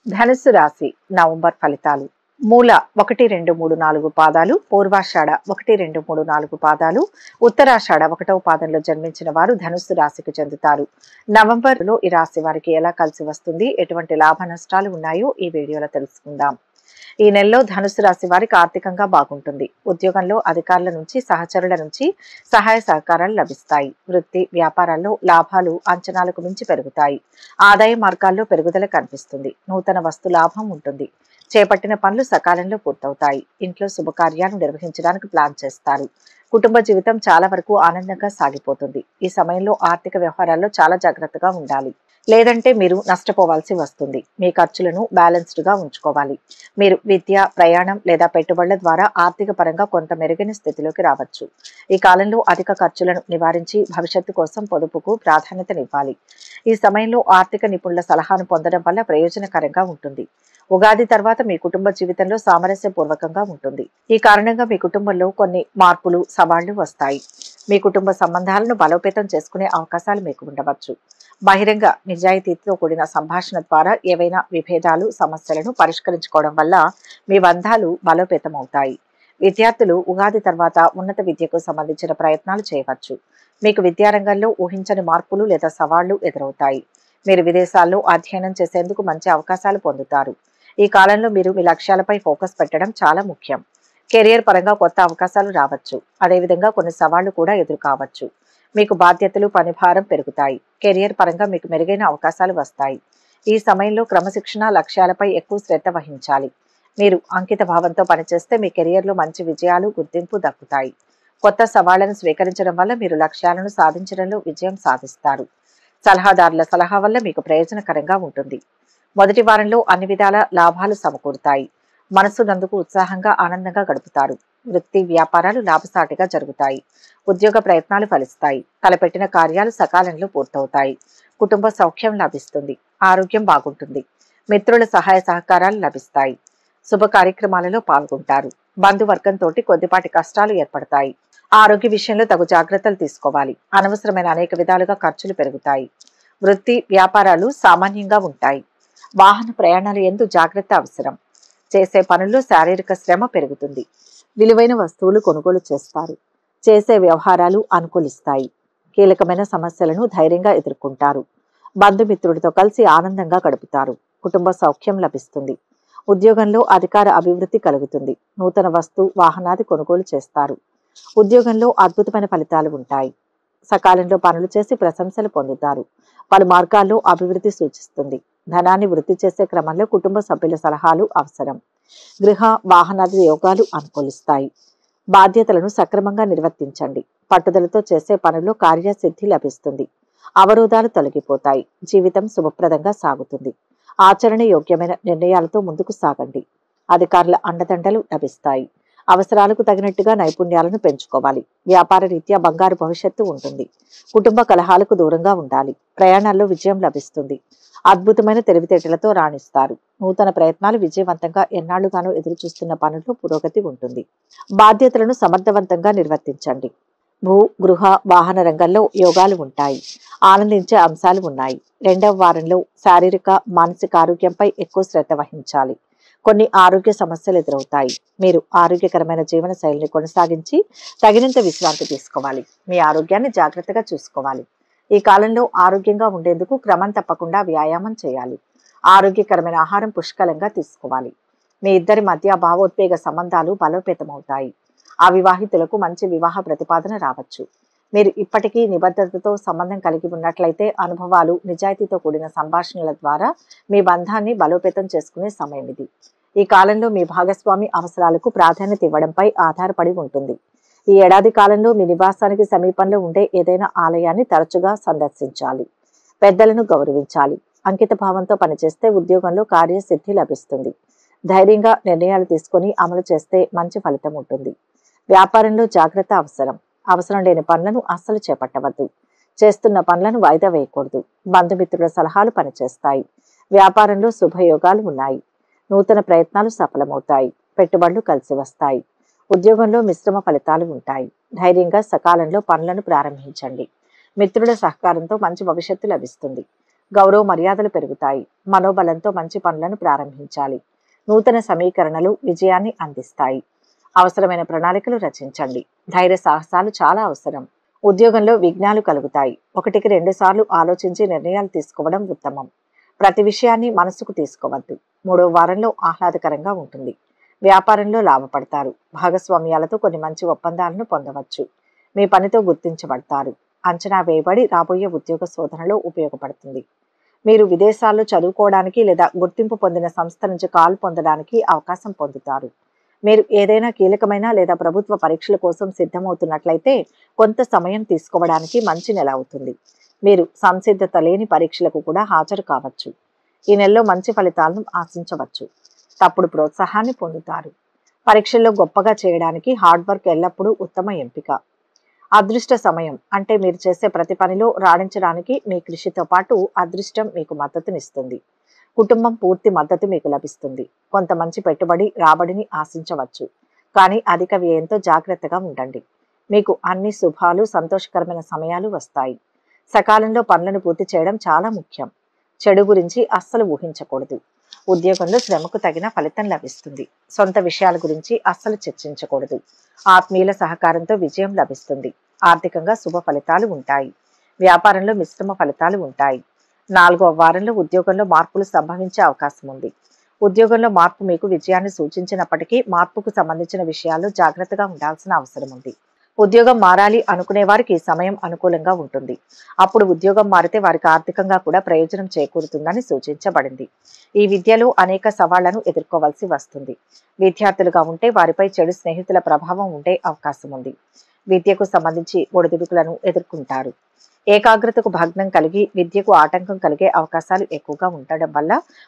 ధనుస్సు రాశి నవంబర్ ఫలితాలు. మూల 1, 2, 3, 4 పాదాలు, పూర్వాషాఢ 1, 2, 3, 4 పాదాలు, ఉత్తరాషాఢ 1వ పాదంలో జన్మించిన వారు ధనుస్సు రాశికి చెందుతారు. నవంబర్లో ఈ రాశి వారికి ఎలా కలిసి వస్తుంది, ఎటువంటి లాభ నష్టాలు ఉన్నాయో ఈ వీడియోలో తెలుసుకుందాం. ఈ నెలలో ధనుస్సు రాశి వారికి ఆర్థికంగా బాగుంటుంది. ఉద్యోగంలో అధికారుల నుంచి, సహచరుల నుంచి సహాయ సహకారాలు లభిస్తాయి. వృత్తి వ్యాపారాల్లో లాభాలు అంచనాలకు మించి పెరుగుతాయి. ఆదాయ మార్గాల్లో పెరుగుదల కనిపిస్తుంది. నూతన వస్తు లాభం ఉంటుంది. చేపట్టిన పనులు సకాలంలో పూర్తవుతాయి. ఇంట్లో శుభకార్యాలు నిర్వహించడానికి ప్లాన్ చేస్తారు. కుటుంబ జీవితం చాలా వరకు ఆనందంగా సాగిపోతుంది. ఈ సమయంలో ఆర్థిక వ్యవహారాల్లో చాలా జాగ్రత్తగా ఉండాలి, లేదంటే మీరు నష్టపోవాల్సి వస్తుంది. మీ ఖర్చులను బ్యాలెన్స్డ్ గా ఉంచుకోవాలి. మీరు విద్య, ప్రయాణం లేదా పెట్టుబడుల ద్వారా ఆర్థిక పరంగా కొంత మెరుగైన స్థితిలోకి రావచ్చు. ఈ కాలంలో అధిక ఖర్చులను నివారించి భవిష్యత్తు కోసం పొదుపుకు ప్రాధాన్యతనివ్వాలి. ఈ సమయంలో ఆర్థిక నిపుణుల సలహాను పొందడం వల్ల ప్రయోజనకరంగా ఉంటుంది. ఉగాది తర్వాత మీ కుటుంబ జీవితంలో సామరస్యపూర్వకంగా ఉంటుంది. ఈ కారణంగా మీ కుటుంబంలో కొన్ని మార్పులు, సవాళ్లు వస్తాయి. మీ కుటుంబ సంబంధాలను బలోపేతం చేసుకునే అవకాశాలు మీకు ఉండవచ్చు. బహిరంగ నిజాయితీతో కూడిన సంభాషణ ద్వారా ఏవైనా విభేదాలు, సమస్యలను పరిష్కరించుకోవడం వల్ల మీ బంధాలు బలోపేతమవుతాయి. విద్యార్థులు ఉగాది తర్వాత ఉన్నత విద్యకు సంబంధించిన ప్రయత్నాలు చేయవచ్చు. మీకు విద్యారంగంలో ఊహించని మార్పులు లేదా సవాళ్లు ఎదురవుతాయి. మీరు విదేశాల్లో అధ్యయనం చేసేందుకు మంచి అవకాశాలు పొందుతారు. ఈ కాలంలో మీరు మీ లక్ష్యాలపై ఫోకస్ పెట్టడం చాలా ముఖ్యం. కెరియర్ పరంగా కొత్త అవకాశాలు రావచ్చు. అదేవిధంగా కొన్ని సవాళ్లు కూడా ఎదురు కావచ్చు. మీకు బాధ్యతలు, పనిభారం పెరుగుతాయి. కెరియర్ పరంగా మీకు మెరుగైన అవకాశాలు వస్తాయి. ఈ సమయంలో క్రమశిక్షణ, లక్ష్యాలపై ఎక్కువ శ్రద్ధ వహించాలి. మీరు అంకిత భావంతో పనిచేస్తే మీ కెరియర్లో మంచి విజయాలు, గుర్తింపు దక్కుతాయి. కొత్త సవాళ్లను స్వీకరించడం వల్ల మీరు లక్ష్యాలను సాధించడంలో విజయం సాధిస్తారు. సలహాదారుల సలహా వల్ల మీకు ప్రయోజనకరంగా ఉంటుంది. మొదటి వారంలో అన్ని విధాల లాభాలు సమకూరుతాయి. మనసు నందుకు ఉత్సాహంగా, ఆనందంగా గడుపుతారు. వృత్తి వ్యాపారాలు లాభసాటిగా జరుగుతాయి. ఉద్యోగ ప్రయత్నాలు ఫలిస్తాయి. తలపెట్టిన కార్యాలు సకాలంలో పూర్తవుతాయి. కుటుంబ సౌఖ్యం లభిస్తుంది. ఆరోగ్యం బాగుంటుంది. మిత్రుల సహాయ సహకారాలు లభిస్తాయి. శుభ కార్యక్రమాలలో పాల్గొంటారు. బంధువర్గంతో కొద్దిపాటి కష్టాలు ఏర్పడతాయి. ఆరోగ్య విషయంలో తగు జాగ్రత్తలు తీసుకోవాలి. అనవసరమైన అనేక విధాలుగా ఖర్చులు పెరుగుతాయి. వృత్తి వ్యాపారాలు సామాన్యంగా ఉంటాయి. వాహన ప్రయాణాలు యందు జాగ్రత్త అవసరం. చేసే పనుల్లో శారీరక శ్రమ పెరుగుతుంది. విలువైన వస్తువులు కొనుగోలు చేస్తారు. చేసే వ్యవహారాలు అనుకూలిస్తాయి. కీలకమైన సమస్యలను ధైర్యంగా ఎదుర్కొంటారు. బంధుమిత్రుడితో కలిసి ఆనందంగా గడుపుతారు. కుటుంబ సౌఖ్యం లభిస్తుంది. ఉద్యోగంలో అధికార అభివృద్ధి కలుగుతుంది. నూతన వస్తు వాహనాది కొనుగోలు చేస్తారు. ఉద్యోగంలో అద్భుతమైన ఫలితాలు ఉంటాయి. సకాలంలో పనులు చేసి ప్రశంసలు పొందుతారు. పలు మార్గాల్లో అభివృద్ధి సూచిస్తుంది. ధనాన్ని వృద్ధి చేసే క్రమంలో కుటుంబ సభ్యుల సలహాలు అవసరం. గృహ వాహనాది యోగాలు అనుకూలిస్తాయి. బాధ్యతలను సక్రమంగా నిర్వర్తించండి. పట్టుదలతో చేసే పనుల్లో కార్యసిద్ధి లభిస్తుంది. అవరోధాలు తొలగిపోతాయి. జీవితం శుభప్రదంగా సాగుతుంది. ఆచరణ యోగ్యమైన నిర్ణయాలతో ముందుకు సాగండి. అధికారుల అండదండలు లభిస్తాయి. అవసరాలకు తగినట్టుగా నైపుణ్యాలను పెంచుకోవాలి. వ్యాపార రీత్యా బంగారు భవిష్యత్తు ఉంటుంది. కుటుంబ కలహాలకు దూరంగా ఉండాలి. ప్రయాణాల్లో విజయం లభిస్తుంది. అద్భుతమైన తెలివితేటలతో రాణిస్తారు. నూతన ప్రయత్నాలు విజయవంతంగా ఎన్నాళ్లుగానో ఎదురు చూస్తున్న పనుల్లో పురోగతి ఉంటుంది. బాధ్యతలను సమర్థవంతంగా నిర్వర్తించండి. భూ గృహ వాహన రంగంలో యోగాలు ఉంటాయి. ఆనందించే అంశాలు ఉన్నాయి. రెండవ వారంలో శారీరక మానసిక ఆరోగ్యంపై ఎక్కువ శ్రద్ధ వహించాలి. కొన్ని ఆరోగ్య సమస్యలు ఎదురవుతాయి. మీరు ఆరోగ్యకరమైన జీవన శైలిని కొనసాగించి తగినంత విశ్రాంతి తీసుకోవాలి. మీ ఆరోగ్యాన్ని జాగ్రత్తగా చూసుకోవాలి. ఈ కాలంలో ఆరోగ్యంగా ఉండేందుకు క్రమం తప్పకుండా వ్యాయామం చేయాలి. ఆరోగ్యకరమైన ఆహారం పుష్కలంగా తీసుకోవాలి. మీ ఇద్దరి మధ్య భావోద్వేగ సంబంధాలు బలోపేతమవుతాయి. అవివాహితులకు మంచి వివాహ ప్రతిపాదన రావచ్చు. మీరు ఇప్పటికీ నిబద్ధతతో సంబంధం కలిగి ఉన్నట్లయితే అనుభవాలు, నిజాయితీతో కూడిన సంభాషణల ద్వారా మీ బంధాన్ని బలోపేతం చేసుకునే సమయం ఇది. ఈ కాలంలో మీ భాగస్వామి అవసరాలకు ప్రాధాన్యత ఇవ్వడంపై ఆధారపడి ఉంటుంది. ఈ ఏడాది కాలంలో మీ నివాసానికి సమీపంలో ఉండే ఏదైనా ఆలయాన్ని తరచుగా సందర్శించాలి. పెద్దలను గౌరవించాలి. అంకిత భావంతో పనిచేస్తే ఉద్యోగంలో కార్యసిద్ధి లభిస్తుంది. ధైర్యంగా నిర్ణయాలు తీసుకుని అమలు చేస్తే మంచి ఫలితం ఉంటుంది. వ్యాపారంలో జాగ్రత్త అవసరం. అవసరం లేని పనులను అస్సలు చేపట్టవద్దు. చేస్తున్న పనులను వాయిదా వేయకూడదు. బంధుమిత్రుల సలహాలు పనిచేస్తాయి. వ్యాపారంలో శుభయోగాలు ఉన్నాయి. నూతన ప్రయత్నాలు సఫలమవుతాయి. పెట్టుబడులు కలిసి వస్తాయి. ఉద్యోగంలో మిశ్రమ ఫలితాలు ఉంటాయి. ధైర్యంగా సకాలంలో పనులను ప్రారంభించండి. మిత్రుల సహకారంతో మంచి భవిష్యత్తు లభిస్తుంది. గౌరవ మర్యాదలు పెరుగుతాయి. మనోబలంతో మంచి పనులను ప్రారంభించాలి. నూతన సమీకరణలు విజయాన్ని అందిస్తాయి. అవసరమైన ప్రణాళికలు రచించండి. ధైర్య సాహసాలు చాలా అవసరం. ఉద్యోగంలో విఘ్నాలు కలుగుతాయి. 1కి 2 సార్లు ఆలోచించి నిర్ణయాలు తీసుకోవడం ఉత్తమం. ప్రతి విషయాన్ని మనసుకు తీసుకోవద్దు. 3వ వారంలో ఆహ్లాదకరంగా ఉంటుంది. వ్యాపారంలో లాభపడతారు. భాగస్వామ్యాలతో కొన్ని మంచి ఒప్పందాలను పొందవచ్చు. మీ పనితో గుర్తించబడతారు. అంచనా వేయబడి రాబోయే ఉద్యోగ శోధనలో ఉపయోగపడుతుంది. మీరు విదేశాల్లో చదువుకోవడానికి లేదా గుర్తింపు పొందిన సంస్థ నుంచి కాల్ పొందడానికి అవకాశం పొందుతారు. మీరు ఏదైనా కీలకమైన లేదా ప్రభుత్వ పరీక్షల కోసం సిద్ధమవుతున్నట్లయితే కొంత సమయం తీసుకోవడానికి మంచి నెల అవుతుంది. మీరు సంసిద్ధత లేని పరీక్షలకు కూడా హాజరు కావచ్చు. ఈ నెలలో మంచి ఫలితాలను ఆశించవచ్చు. తప్పుడు ప్రోత్సాహాన్ని పొందుతారు. పరీక్షల్లో గొప్పగా చేయడానికి హార్డ్ వర్క్ ఎల్లప్పుడూ ఉత్తమ ఎంపిక. అదృష్ట సమయం అంటే మీరు చేసే ప్రతి పనిలో రాణించడానికి మీ కృషితో పాటు అదృష్టం మీకు మద్దతునిస్తుంది. కుటుంబం పూర్తి మద్దతు మీకు లభిస్తుంది. కొంత మంచి పెట్టుబడి రాబడిని ఆశించవచ్చు. కానీ అధిక వ్యయంతో జాగ్రత్తగా ఉండండి. మీకు అన్ని శుభాలు సంతోషకరమైన సమయాలు వస్తాయి. సకాలంలో పనులను పూర్తి చేయడం చాలా ముఖ్యం. చెడు గురించి అస్సలు ఊహించకూడదు. ఉద్యోగంలో శ్రమకు తగిన ఫలితం లభిస్తుంది. సొంత విషయాల గురించి అస్సలు చర్చించకూడదు. ఆత్మీయుల సహకారంతో విజయం లభిస్తుంది. ఆర్థికంగా శుభ ఫలితాలు ఉంటాయి. వ్యాపారంలో మిశ్రమ ఫలితాలు ఉంటాయి. 4వ వారంలో ఉద్యోగంలో మార్పులు సంభవించే అవకాశం ఉంది. ఉద్యోగంలో మార్పు మీకు విజయాన్ని సూచించినప్పటికీ మార్పుకు సంబంధించిన విషయాల్లో జాగ్రత్తగా ఉండాల్సిన అవసరం ఉంది. ఉద్యోగం మారాలి అనుకునే వారికి ఈ సమయం అనుకూలంగా ఉంటుంది. అప్పుడు ఉద్యోగం మారితే వారికి ఆర్థికంగా కూడా ప్రయోజనం చేకూరుతుందని సూచించబడింది. ఈ విద్యలో అనేక సవాళ్లను ఎదుర్కోవాల్సి వస్తుంది. విద్యార్థులుగా ఉంటే వారిపై చెడు స్నేహితుల ప్రభావం ఉండే అవకాశం ఉంది. విద్యకు సంబంధించి ఒడిదుడుకులను ఎదుర్కొంటారు. ఏకాగ్రతకు భగ్నం కలిగి విద్యకు ఆటంకం కలిగే అవకాశాలు ఎక్కువగా ఉండడం వల్ల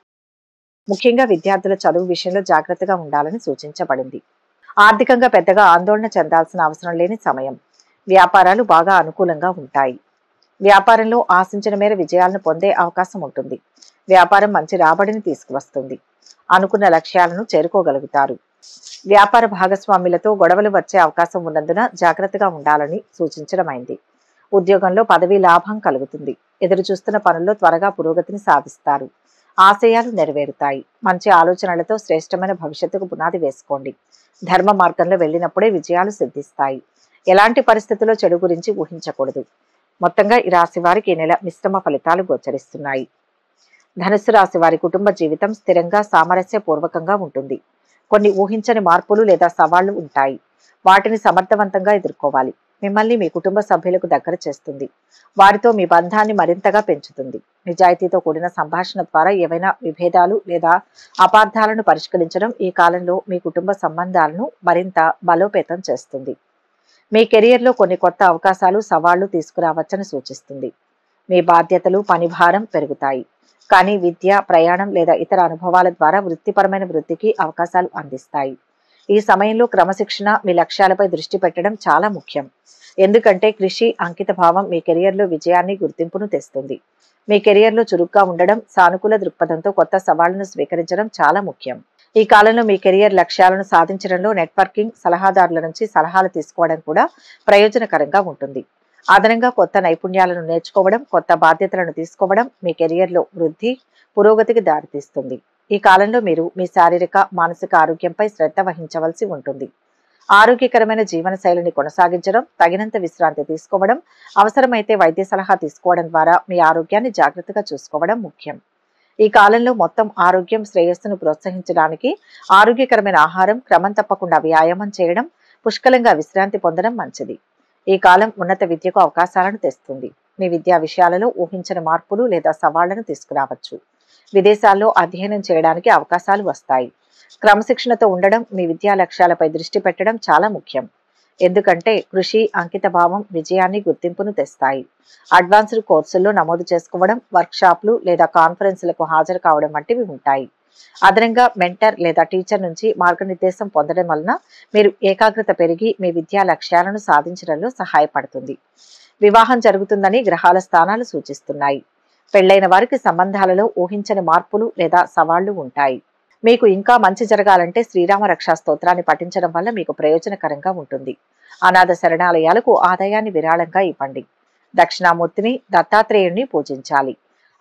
ముఖ్యంగా విద్యార్థుల చదువు విషయంలో జాగ్రత్తగా ఉండాలని సూచించబడింది. ఆర్థికంగా పెద్దగా ఆందోళన చెందాల్సిన అవసరం లేని సమయం. వ్యాపారాలు బాగా అనుకూలంగా ఉంటాయి. వ్యాపారంలో ఆశించిన మేర విజయాలను పొందే అవకాశం ఉంటుంది. వ్యాపారం మంచి రాబడిని తీసుకువస్తుంది. అనుకున్న లక్ష్యాలను చేరుకోగలుగుతారు. వ్యాపార భాగస్వాములతో గొడవలు వచ్చే అవకాశం ఉన్నందున జాగ్రత్తగా ఉండాలని సూచించడమైంది. ఉద్యోగంలో పదవీ లాభం కలుగుతుంది. ఎదురు చూస్తున్న పనుల్లో త్వరగా పురోగతిని సాధిస్తారు. ఆశయాలు నెరవేరుతాయి. మంచి ఆలోచనలతో శ్రేష్టమైన భవిష్యత్తుకు పునాది వేసుకోండి. ధర్మ మార్గంలో వెళ్ళినప్పుడే విజయాలు సిద్ధిస్తాయి. ఎలాంటి పరిస్థితుల్లో చెడు గురించి ఊహించకూడదు. మొత్తంగా ఈ రాశి వారికి ఈ నెల మిశ్రమ ఫలితాలు గోచరిస్తున్నాయి. ధనుస్సు రాశి వారి కుటుంబ జీవితం స్థిరంగా సామరస్యపూర్వకంగా ఉంటుంది. కొన్ని ఊహించని మార్పులు లేదా సవాళ్లు ఉంటాయి. వాటిని సమర్థవంతంగా ఎదుర్కోవాలి. మిమ్మల్ని మీ కుటుంబ సభ్యులకు దగ్గర చేస్తుంది. వారితో మీ బంధాన్ని మరింతగా పెంచుతుంది. నిజాయితీతో కూడిన సంభాషణ ద్వారా ఏవైనా విభేదాలు లేదా అపార్థాలను పరిష్కరించడం ఈ కాలంలో మీ కుటుంబ సంబంధాలను మరింత బలోపేతం చేస్తుంది. మీ కెరియర్లో కొన్ని కొత్త అవకాశాలు సవాళ్లు తీసుకురావచ్చని సూచిస్తుంది. మీ బాధ్యతలు పని భారం పెరుగుతాయి. కానీ విద్య ప్రయాణం లేదా ఇతర అనుభవాల ద్వారా వృత్తిపరమైన వృద్ధికి అవకాశాలు అందిస్తాయి. ఈ సమయంలో క్రమశిక్షణ మీ లక్ష్యాలపై దృష్టి పెట్టడం చాలా ముఖ్యం. ఎందుకంటే కృషి అంకిత భావం మీ కెరియర్లో విజయాన్ని గుర్తింపును తెస్తుంది. మీ కెరియర్లో చురుగ్గా ఉండడం సానుకూల దృక్పథంతో కొత్త సవాళ్లను స్వీకరించడం చాలా ముఖ్యం. ఈ కాలంలో మీ కెరియర్ లక్ష్యాలను సాధించడంలో నెట్వర్కింగ్ సలహాదారుల నుంచి సలహాలు తీసుకోవడం కూడా ప్రయోజనకరంగా ఉంటుంది. అదనంగా కొత్త నైపుణ్యాలను నేర్చుకోవడం కొత్త బాధ్యతలను తీసుకోవడం మీ కెరియర్లో వృద్ధి పురోగతికి దారితీస్తుంది. ఈ కాలంలో మీరు మీ శారీరక మానసిక ఆరోగ్యంపై శ్రద్ధ వహించవలసి ఉంటుంది. ఆరోగ్యకరమైన జీవన శైలిని కొనసాగించడం తగినంత విశ్రాంతి తీసుకోవడం అవసరమైతే వైద్య సలహా తీసుకోవడం ద్వారా మీ ఆరోగ్యాన్ని జాగ్రత్తగా చూసుకోవడం ముఖ్యం. ఈ కాలంలో మొత్తం ఆరోగ్యం శ్రేయస్సును ప్రోత్సహించడానికి ఆరోగ్యకరమైన ఆహారం క్రమం తప్పకుండా వ్యాయామం చేయడం పుష్కలంగా విశ్రాంతి పొందడం మంచిది. ఈ కాలం ఉన్నత విద్యకు అవకాశాలను తెస్తుంది. మీ విద్యా విషయాలలో ఊహించని మార్పులు లేదా సవాళ్లను తీసుకురావచ్చు. విదేశాల్లో అధ్యయనం చేయడానికి అవకాశాలు వస్తాయి. క్రమశిక్షణతో ఉండడం మీ విద్యా లక్ష్యాలపై దృష్టి పెట్టడం చాలా ముఖ్యం. ఎందుకంటే కృషి అంకిత భావం విజయాన్ని గుర్తింపును తెస్తాయి. అడ్వాన్స్డ్ కోర్సుల్లో నమోదు చేసుకోవడం వర్క్షాప్లు లేదా కాన్ఫరెన్సులకు హాజరు కావడం వంటివి ఉంటాయి. అదనంగా మెంటర్ లేదా టీచర్ నుంచి మార్గనిర్దేశం పొందడం వలన మీరు ఏకాగ్రత పెరిగి మీ విద్యా లక్ష్యాలను సాధించడంలో సహాయపడుతుంది. వివాహం జరుగుతుందని గ్రహాల స్థానాలు సూచిస్తున్నాయి. పెళ్లైన వారికి సంబంధాలలో ఊహించని మార్పులు లేదా సవాళ్లు ఉంటాయి. మీకు ఇంకా మంచి జరగాలంటే శ్రీరామ రక్షా స్తోత్రాన్ని పఠించడం వల్ల మీకు ప్రయోజనకరంగా ఉంటుంది. అనాథ శరణాలయాలకు ఆదాయాన్ని విరాళంగా ఇవ్వండి. దక్షిణామూర్తిని దత్తాత్రేయుణ్ణి పూజించాలి.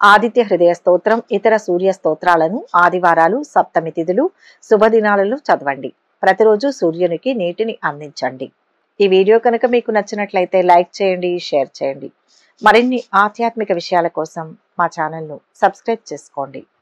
ఆదిత్య హృదయ స్తోత్రం, ఇతర సూర్య స్తోత్రాలను ఆదివారాలు, సప్తమి తిథులు, శుభదినాలలో చదవండి. ప్రతిరోజు సూర్యునికి నీటిని అందించండి. ఈ వీడియో కనుక మీకు నచ్చినట్లయితే లైక్ చేయండి, షేర్ చేయండి. మరిన్ని ఆధ్యాత్మిక విషయాల కోసం మా ఛానల్ను సబ్స్క్రైబ్ చేసుకోండి.